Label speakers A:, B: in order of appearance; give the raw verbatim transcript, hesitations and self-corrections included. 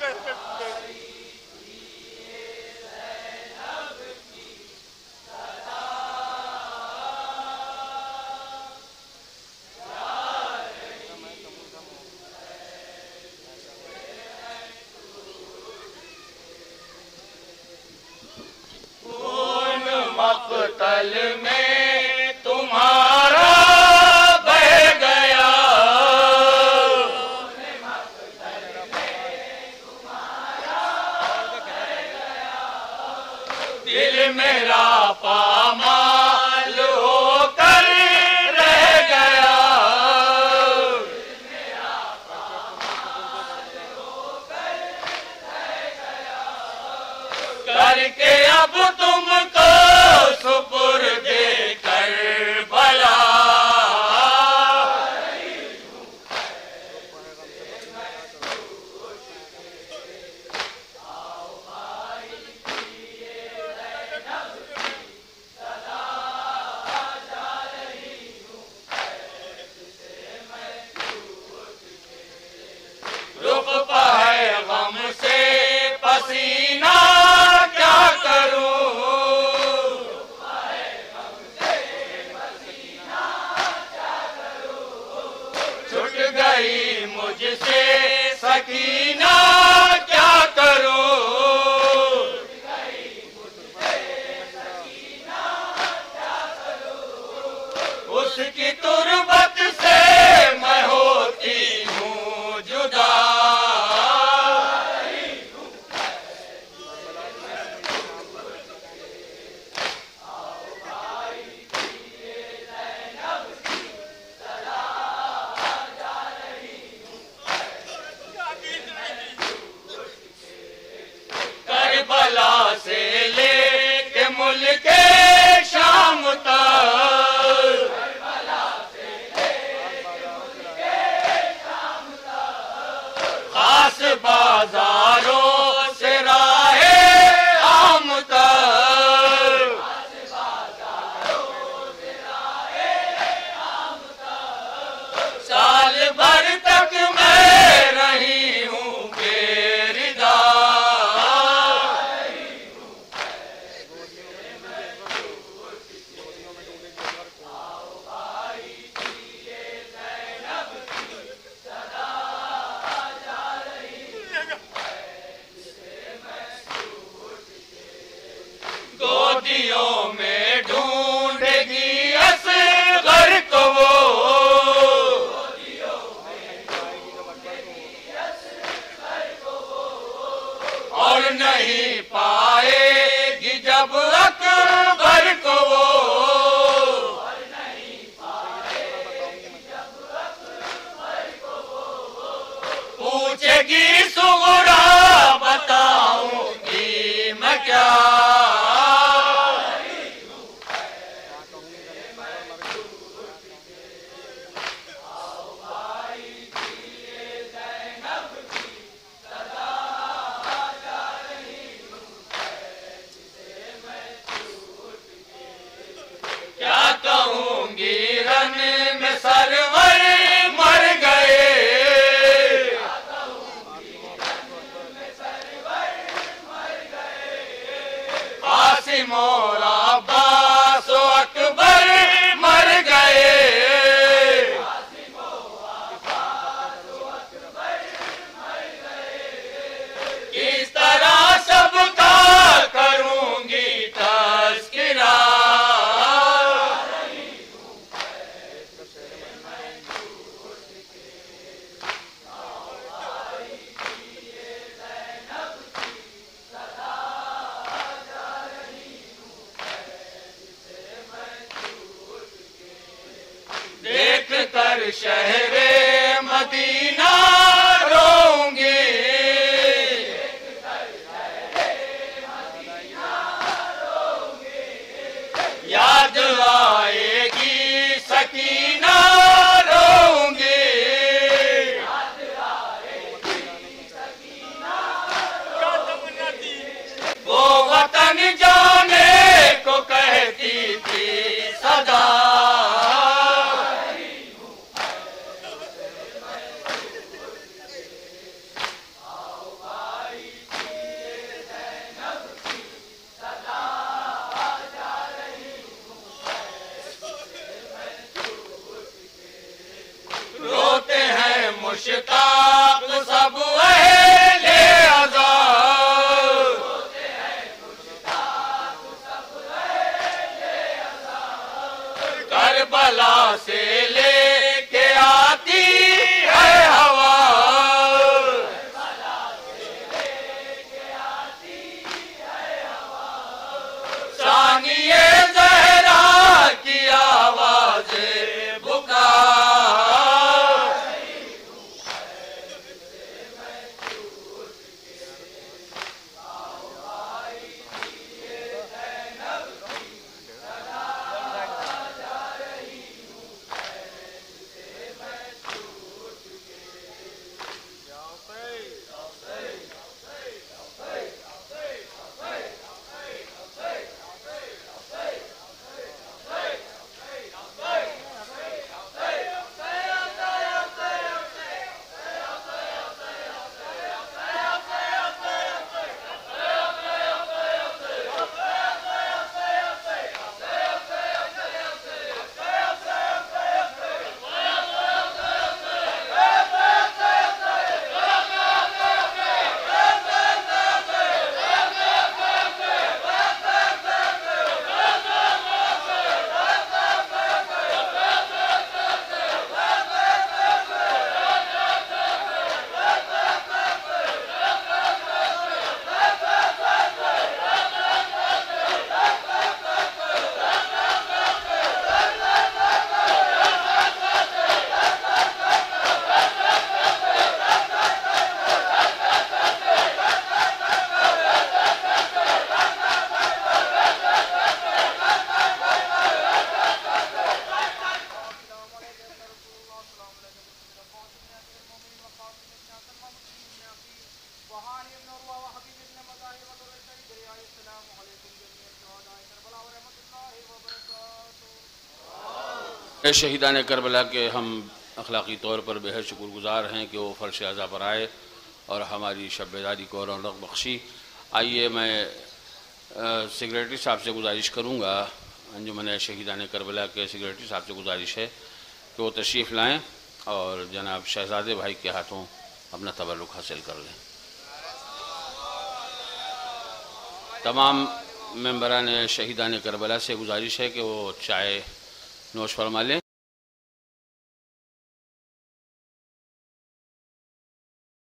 A: मक़तल में तुम्हारा बह गया, दिल मेरा पामाल होकर रह गया, करके अब तुमको सुपुर्दे करबला, रुख पाए गम से पसीना क्या करूं, छूट गई मुझसे सकीना क्या करूं, उसकी तुरबत से मैं होती हूँ जुदा, करबला से लेके मुल्के शाम तक, खास बाजारों से राहे आम तक, साल भर तक मैं रही हूँ बेरिदा, गोदियों में ढूंढेगी असगर को वो, और नहीं पाएगी जब अकबर को वो, पूछेगी सुगरा बताऊंगी मैं क्या, क्या कहूंगी रन में सरवर मर गए, आसिम और अब्बास और अकबर मर गए, किस तरह सबका करूंगी तस्किरा, देख कर शहरे मदीना रोऊंगी, याद आएगी सकीना रोऊंगी, वो वतन जाने को कहती थी सदा, मुश्ताक सब अहले अज़ा करबला से लेके आती है हवा, सानिए ज़हरा की आवाज़ बुका।
B: शहीदान करबला के हम अखलाक़ी तौर पर बेहद शुक्रगुज़ार हैं कि वो फ़र्श अज़ा पर आए और हमारी शब बेदारी को रौनक बख्शी। आइए मैं सेक्रेटरी साहब से गुजारिश करूँगा, अंजुमन शहीदान करबला के सेक्रेटरी साहब से गुजारिश है कि वो तशरीफ़ लाएँ और जनाब शहज़ादे भाई के हाथों अपना तबर्रुक हासिल कर लें। तमाम मेंबरान शहीदान करबला से गुजारिश है कि वो चाय नोश फरमा लें